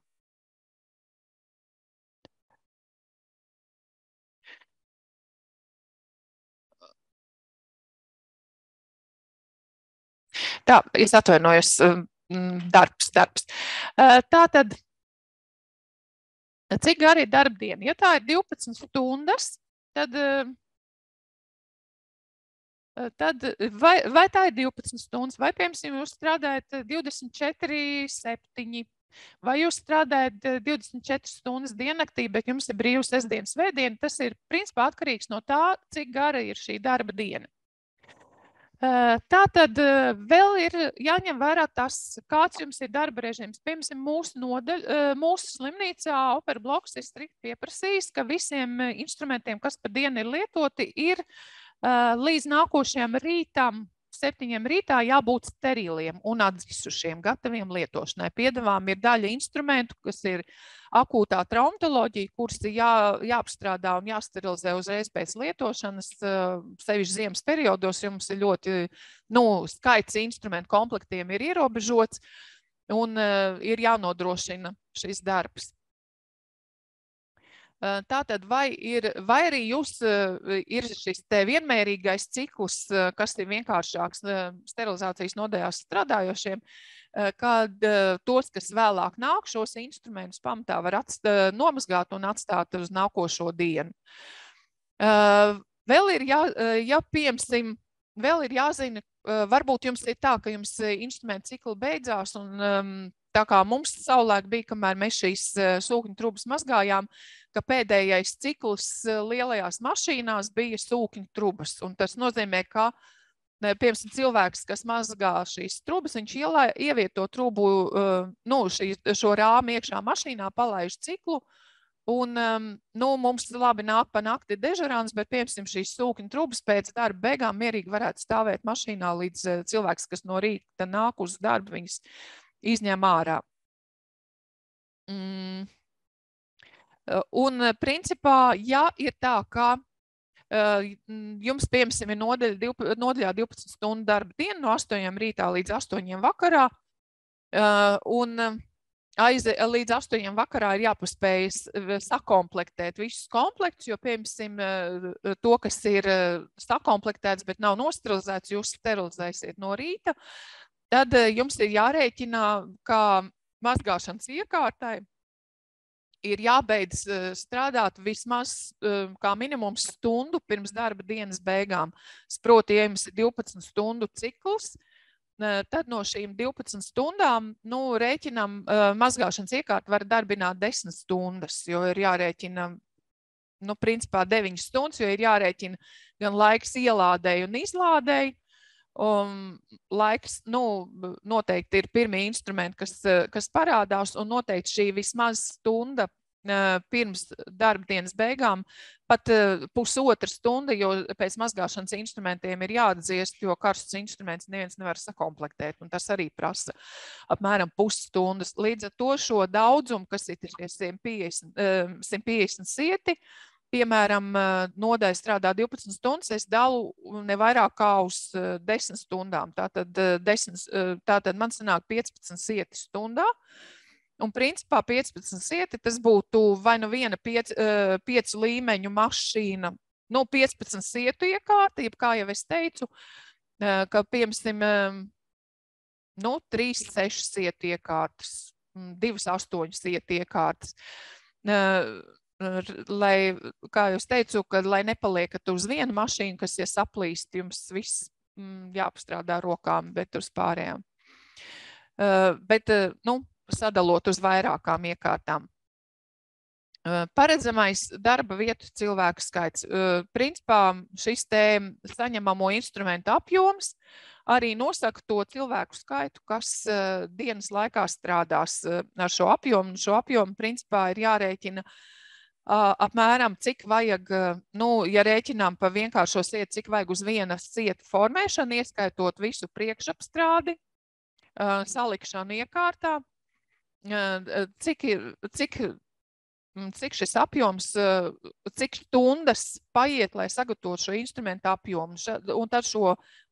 Tā, es atvainojos, darbs, darbs. Tātad, cik gari ir darbdiena? Ja tā ir divpadsmit stundas, tad, tad vai, vai tā ir divpadsmit stundas, vai, piemēram, jūs strādājat divdesmit četri septiņi, vai jūs strādājat divdesmit četras stundas diennaktī, bet jums ir brīvs sestdienas svētdiena, tas ir principā atkarīgs no tā, cik gara ir šī darba diena. Tātad vēl ir jāņem vērā tas, kāds jums ir darba režīms. Piemēram, mūsu, nodaļ, mūsu slimnīcā Opera bloks ir strikt pieprasījis, ka visiem instrumentiem, kas pa dienu ir lietoti, ir līdz nākošajam rītam, septiņiem rītā jābūt steriliem un atdzisušiem, gataviem lietošanai. Piedevām ir daļa instrumentu, kas ir akūtā traumatoloģija, kuras ir jā, jāapstrādā un jāsterilizē uzreiz pēc lietošanas. Sevišķi ziemas periodos jums ir ļoti, nu, skaits instrumentu komplektiem ir ierobežots un uh, ir jānodrošina šis darbs. Tātad, vai, ir, vai arī jūs ir šis te vienmērīgais ciklus, kas ir vienkāršāks sterilizācijas nodaļās strādājošiem, kad tos, kas vēlāk nāk, šos instrumentus pamatā var atst, nomazgāt un atstāt uz nākošo dienu. Vēl ir, jā, ja piemēram, vēl ir jāzina, varbūt jums ir tā, ka jums instrumentu cikli beidzās un tā kā mums savulaik bija, kamēr mēs šīs sūkņu trubas mazgājām, ka pēdējais cikls lielajās mašīnās bija sūkņu trubas. Un tas nozīmē, ka, piemēram, cilvēks, kas mazgā šīs trubas, viņš ielā, ievieto trubu, nu, šī, šo rāmu iekšā mašīnā, palaiž ciklu. Un, nu, mums labi nāk pa nakti dežurāns, bet, piemēram, šīs sūkņu trubas pēc darba beigām mierīgi varētu stāvēt mašīnā, līdz cilvēks, kas no rīta nāk uz darbu, viņas izņem ārā. Mm. Un, principā, ja ir tā, ka uh, jums, piemēram, ir nodaļa, nodaļā divpadsmit stundu darba diena no astoņiem rītā līdz astoņiem vakarā, uh, un aiz, līdz astoņiem vakarā ir jāpaspējas sakomplektēt visus komplektus, jo, piemēram, to, kas ir sakomplektēts, bet nav nosterilizēts, jūs sterilizēsiet no rīta, tad jums ir jārēķina, ka mazgāšanas iekārtai ir jābeidz strādāt vismaz kā minimums stundu pirms darba dienas beigām. Proti, ja jums ir divpadsmit stundu cikls, tad no šīm divpadsmit stundām, nu, rēķinam, mazgāšanas iekārta var darbināt desmit stundas, jo ir jārēķina, nu, principā deviņas stundas, jo ir jārēķina gan laiks ielādēji un izlādēji. Um, laiks, nu, noteikti ir pirmie instrumenti, kas, kas parādās, un noteikti šī vismaz stunda uh, pirms darba dienas beigām, pat uh, pusotra stunda, jo pēc mazgāšanas instrumentiem ir jāatdziest, jo karstus instruments neviens nevar sakomplektēt, un tas arī prasa apmēram pusstundas. Līdz ar to šo daudzumu, kas ir simt piecdesmit sieti, piemēram, nodaļa strādā divpadsmit stundas, es dalu ne vairāk kā uz desmit stundām. Tātad, desmit, tātad man sanāk piecpadsmit sieti stundā. Un principā piecpadsmit sieti tas būtu vai nu viena piec, piecu līmeņu mašīna, nu piecpadsmit sietu iekārta, jeb kā jau es teicu, ka piemēram, nu, trīs seši sietu iekārtas, divas astoņu sietu iekārtas. Lai, kā jūs teicu, ka, lai nepaliekat uz vienu mašīnu, kas, ja saplīst, jums viss mm, jāpastrādā rokām, bet uz pārējām. Uh, bet, uh, nu, sadalot uz vairākām iekārtām. Uh, paredzamais darba vietu cilvēku skaits. Uh, principā šis te saņemamo instrumentu apjoms arī nosaka to cilvēku skaitu, kas uh, dienas laikā strādās uh, ar šo apjomu. Šo apjomu principā ir jārēķina Uh, apmēram, cik vajag, uh, nu, ja rēķinām pa vienkāršo sietu, cik vajag uz viena sieta formēšanu, ieskaitot visu priekšapstrādi, uh, salikšanu iekārtā, uh, cik, cik, cik šis apjoms, uh, cik stundas paiet, lai sagatavotu šo instrumentu apjomu. Un tad šo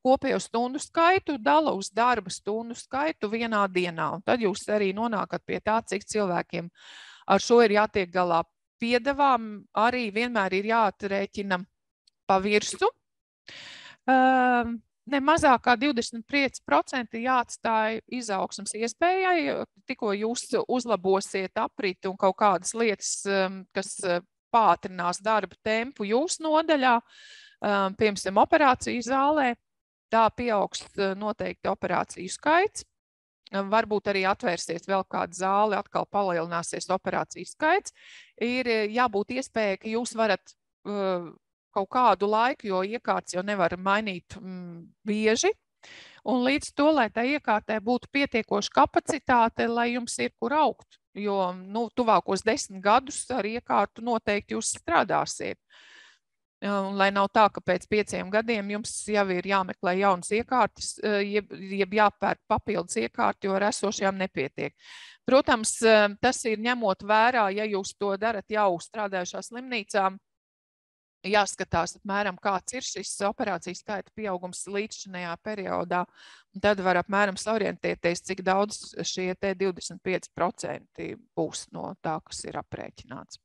kopējo stundu skaitu dala uz darba stundu skaitu vienā dienā. Un tad jūs arī nonākat pie tā, cik cilvēkiem ar šo ir jātiek galā. Piedevām arī vienmēr ir jāatrēķina pa virsu. Uh, ne mazāk kā divdesmit pieci procenti jāatstāja izaugsmas iespējai, tikko jūs uzlabosiet apriti un kaut kādas lietas, um, kas pātrinās darba tempu jūsu nodaļā, um, piemēram, operāciju zālē, tā pieaugs noteikti operāciju skaits. Varbūt arī atvērsies vēl kāda zāle, atkal palielināsies operāciju skaits. Ir jābūt iespēja, ka jūs varat uh, kaut kādu laiku, jo iekārts jau nevar mainīt mm, bieži. Un līdz to, lai tā iekārtē būtu pietiekoša kapacitāte, lai jums ir kur augt. Jo nu, tuvākos desmit gadus ar iekārtu noteikti jūs strādāsiet. Un, lai nav tā, ka pēc pieciem gadiem jums jau ir jāmeklē jaunas iekārtas, jeb, jeb jāpērk papildus iekārti, jo ar esošajām nepietiek. Protams, tas ir ņemot vērā, ja jūs to darat jau strādājušā slimnīcā, jāskatās apmēram, kāds ir šis operācijas skaita pieaugums līdzšinējā periodā, un tad var apmēram sorientēties, cik daudz šie te divdesmit pieci procenti būs no tā, kas ir aprēķināts.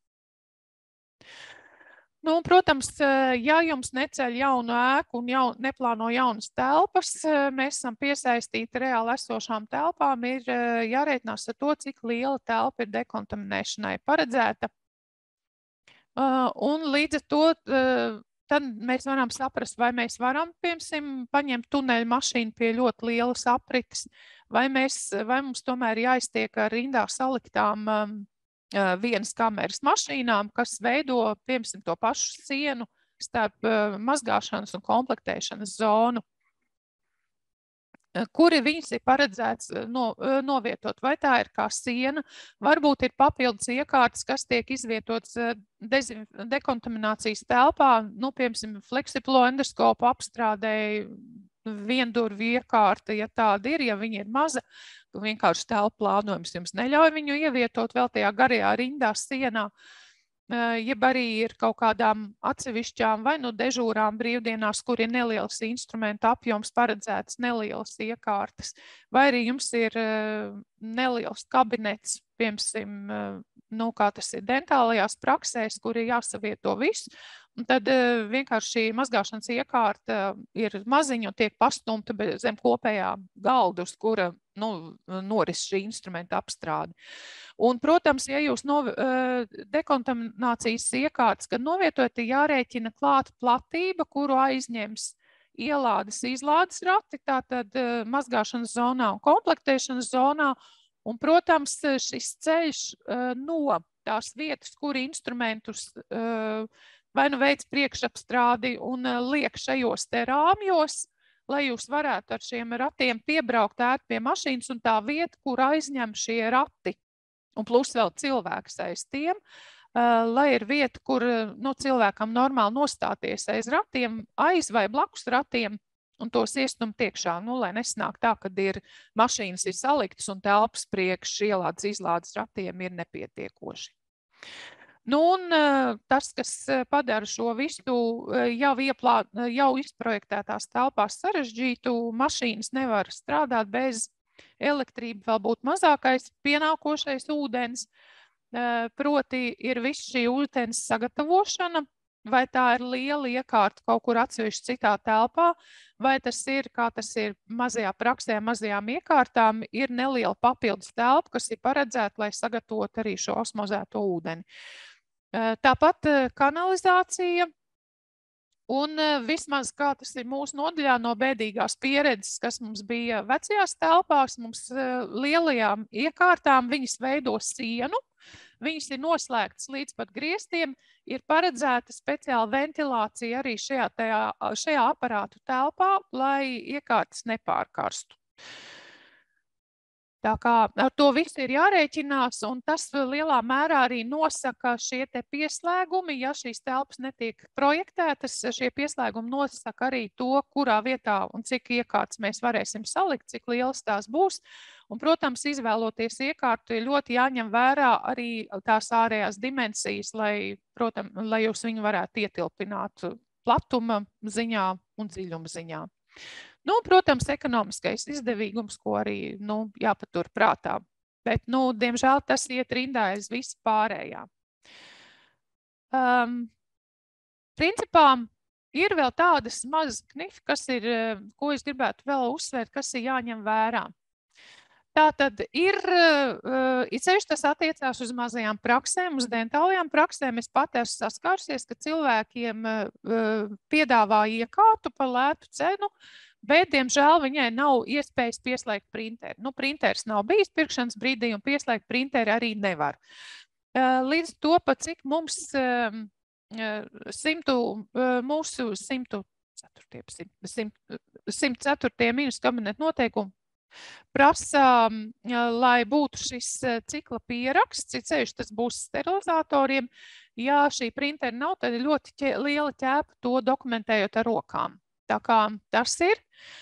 Nu, protams, ja jums neceļ jaunu ēku un jaun, neplāno jaunas telpas, mēs esam piesaistīti reāli esošām telpām, ir jārēķinās ar to, cik liela telpa ir dekontaminēšanai paredzēta. Un līdz ar to tad mēs varam saprast, vai mēs varam, piemēram, paņemt tuneļu mašīnu pie ļoti lielas aprites, vai, mēs, vai mums tomēr jāiztiek ar rindā saliktām vienas kameras mašīnām, kas veido, piemēram, to pašu sienu starp mazgāšanas un komplektēšanas zonu. Kuri viņas ir paredzēts no, novietot, vai tā ir kā siena, varbūt ir papildus iekārtas, kas tiek izvietotas dekontaminācijas telpā, nu, piemēram, fleksiblo endoskopu apstrādēji, viendurvju iekārta, ja tāda ir, ja viņa ir maza, vienkārši telpu plānojums jums neļauj viņu ievietot vēl tajā garajā rindā sienā, jeb arī ir kaut kādām atsevišķām vai nu dežūrām brīvdienās, kur ir neliels instrumentu apjoms paredzēts nelielas iekārtas, vai arī jums ir neliels kabinets, piemēram, nu, kā tas ir dentālajās praksēs, kur ir jāsavieto viss, un tad vienkārši šī mazgāšanas iekārta ir maziņa un tiek pastumta zem kopējā galda, uz kura nu, noris šī instrumenta apstrāde. Un, protams, ja jūs no, dekontaminācijas iekārtas, kad novietojat, ir jārēķina klāta platība, kuru aizņems ielādes, izlādes rati, tātad mazgāšanas zonā un komplektēšanas zonā. Un, protams, šis ceļš no tās vietas, kur instrumentus vai nu veids priekšapstrādi un liek šajos te rāmjos, lai jūs varētu ar šiem ratiem piebraukt ēt pie mašīnas un tā vieta, kur aizņem šie rati. Un plus vēl cilvēks aiz tiem, lai ir vieta, kur nu, cilvēkam normāli nostāties aiz ratiem, aiz vai blakus ratiem, un tos iestumt iekšā, nu, lai nesnāk tā, kad ir mašīnas ir saliktas un telpas priekš ielādes izlādes ratiem ir nepietiekoši. Nu, un tas, kas padara šo visu jau, ieplā, jau izprojektētās telpās sarežģītu, mašīnas nevar strādāt bez elektrība, vēl būtu mazākais pienākošais ūdens, proti ir viss šī ūdens sagatavošana, vai tā ir liela iekārta kaut kur atsevišķi citā telpā, vai tas ir, kā tas ir mazajā praksē, mazajām iekārtām, ir neliela papildus telpa, kas ir paredzēta, lai sagatavotu arī šo osmozēto ūdeni. Tāpat kanalizācija un vismaz, kā tas ir mūsu nodaļā no bēdīgās pieredzes, kas mums bija vecajās telpās, mums lielajām iekārtām viņas veido sienu, viņas ir noslēgtas līdz pat griestiem, ir paredzēta speciāla ventilācija arī šajā, tajā, šajā aparātu telpā, lai iekārtas nepārkarstu. Tā kā ar to visu ir jārēķinās, un tas lielā mērā arī nosaka šie te pieslēgumi. Ja šīs telpas netiek projektētas, šie pieslēgumi nosaka arī to, kurā vietā un cik iekārtas mēs varēsim salikt, cik lielas tās būs. Un, protams, izvēloties iekārtu, ir ļoti jāņem vērā arī tās ārējās dimensijas, lai, protams, lai jūs viņu varētu ietilpināt platuma ziņā un dziļuma ziņā. Nu, protams, ekonomiskais izdevīgums, ko arī nu, jāpatur prātā. Bet, nu, diemžēl, tas iet rindā aiz visu pārējā. Um, principā, ir vēl tādas mazas knifi, kas ir, ko es gribētu vēl uzsvērt, kas ir jāņem vērā. Tātad ir, ir ceļš, tas attiecās uz mazajām praksēm, uz dentālajām praksēm. Es pat esmu saskārsies, ka cilvēkiem piedāvā iekārtu par lētu cenu, bet, diemžēl, viņai nav iespējas pieslēgt printeri. Nu, printeris nav bijis pirkšanas brīdī, un pieslēgt printeri arī nevar. Līdz to, pat cik mums simtu, mūsu simtu ceturtie minus kabinetu noteikumu prasa, lai būtu šis cikla pieraksts, ceļš tas būs sterilizatoriem. Ja šī printeri nav, tad ir ļoti ķē, liela ķēpa to dokumentējot ar rokām. Tā kā tas ir.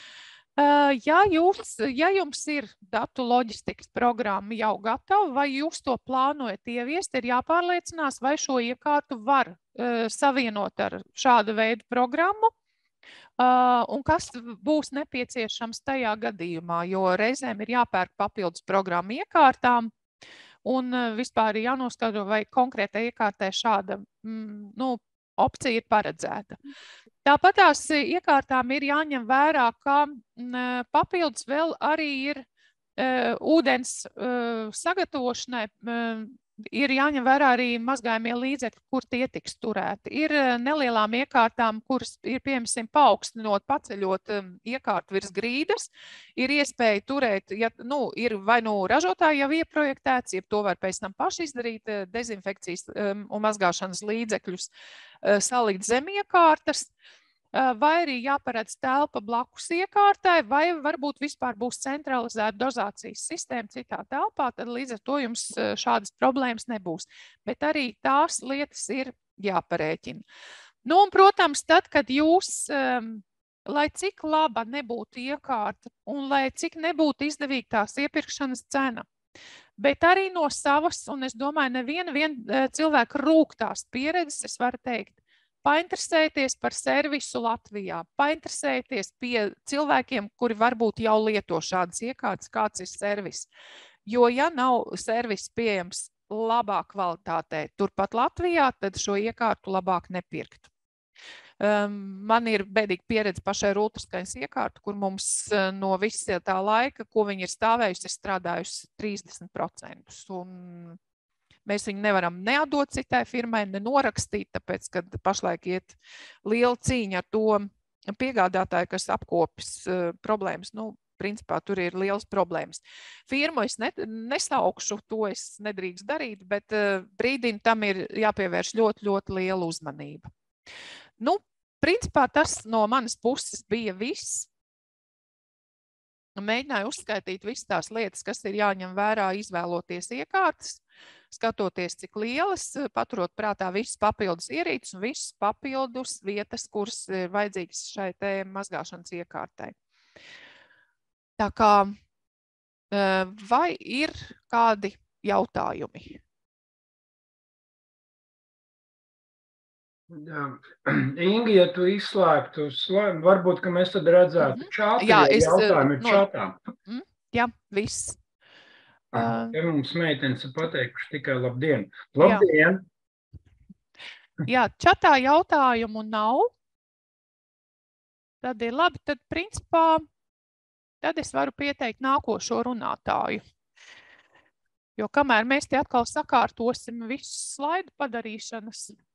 Ja, jūs, ja jums ir datu loģistikas programma jau gatava, vai jūs to plānojat ieviest, ir jāpārliecinās, vai šo iekārtu var uh, savienot ar šādu veidu programmu, uh, un kas būs nepieciešams tajā gadījumā, jo reizēm ir jāpērk papildus programmu iekārtām, un uh, vispār ir jānoskaidro, vai konkrētai iekārtai šāda mm, nu, opcija ir paredzēta. Tāpat tās iekārtām ir jāņem vērā, ka papildus vēl arī ir uh, ūdens uh, sagatavošanai, uh, ir jāņem vērā arī mazgājumie līdzekļi, kur tie tiks turēti. Ir uh, nelielām iekārtām, kuras ir, piemēram, paaugstinot, paceļot um, iekārtu virs grīdas, ir iespēja turēt, ja, nu, ir vai nu ražotāji jau ieprojektēts, ja to var pēc tam paši izdarīt, uh, dezinfekcijas um, un mazgāšanas līdzekļus uh, salikt zem iekārtas, vai arī jāparedz telpa blakus iekārtai, vai varbūt vispār būs centralizēta dozācijas sistēma citā telpā, tad līdz ar to jums šādas problēmas nebūs. Bet arī tās lietas ir jāparēķina. Nu, un, protams, tad, kad jūs, um, lai cik laba nebūtu iekārta un lai cik nebūtu izdevīga tās iepirkšanas cena, bet arī no savas, un es domāju, neviena vien cilvēka rūgtās pieredzes, es varu teikt, painteresēties par servisu Latvijā, painteresēties pie cilvēkiem, kuri varbūt jau lieto šādas iekārtas, kāds ir servis. Jo, ja nav servis pieejams labā kvalitātē turpat Latvijā, tad šo iekārtu labāk nepirkt. Um, man ir bēdīga pieredze pašai rultraskaņas iekārtu, kur mums no visa tā laika, ko viņi ir stāvējusi, ir strādājusi trīsdesmit procentus. Un mēs viņu nevaram neatdot citai firmai, nenorakstīt, tāpēc, kad pašlaik iet liela cīņa ar to piegādātāju, kas apkopis uh, problēmas. Nu, principā tur ir liels problēmas. Firmu es ne, nesaukšu, to es nedrīkst darīt, bet uh, brīdim tam ir jāpievērš ļoti, ļoti liela uzmanība. Nu, principā tas no manas puses bija viss. Mēģināju uzskaitīt visas tās lietas, kas ir jāņem vērā izvēloties iekārtas, skatoties, cik lielas, paturot prātā visas papildus ierīces un visas papildus vietas, kuras ir vajadzīgas šai te mazgāšanas iekārtai. Tā kā, vai ir kādi jautājumi? Jā. Ingi, ja tu izslēgtu slēm, varbūt, ka mēs tad redzētu mm-hmm. čātu, ja es, jautājumi ir no... čātā. Mm, jā, viss. Ah, te mums meitenes ir pateikuši tikai labdien. Labdien! Jā, jā, čatā jautājumu nav. Tad ir labi, tad principā, tad es varu pieteikt nākošo runātāju. Jo kamēr mēs te atkal sakārtosim visu slaidu padarīšanas,